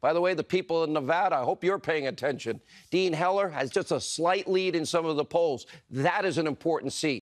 By the way, the people in Nevada, I hope you're paying attention. Dean Heller has just a slight lead in some of the polls. That is an important seat.